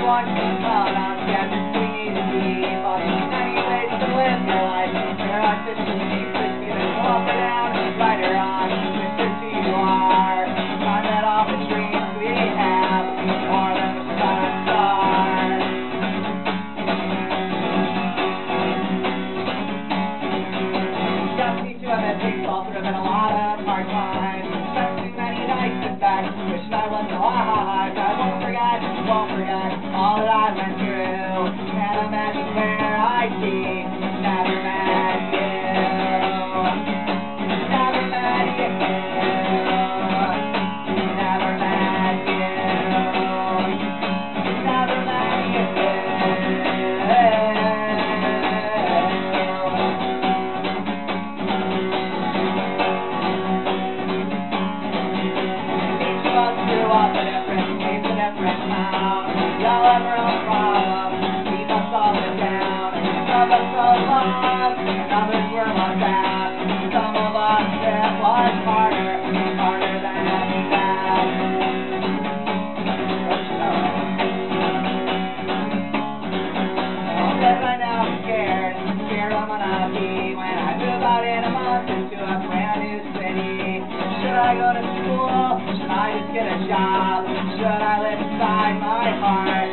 Everyone can call out, yeah, just we need to keep all these 90 ways to live your life. There are 50 secrets, either go up or down, right or wrong, just as who you are. Find that all the dreams we have, more than the sun and stars. Just need to have that baseball through been a lot of hard times. Spent too many nights in bed, wishing I wasn't alive. I won't forget all that I went through. Can't imagine where I'd be. Never met you. Never met you. Never met you. Never met you. Each of us grew up in different ways, a different town. Y'all have our own problems, keep us all down. Some of us are lost, and others were lost out. Some of us it was harder than that. Because I know I'm scared I'm gonna be when I move out in a month into a brand new city. Should I go to school? Should I just get a job? Should I live inside my heart?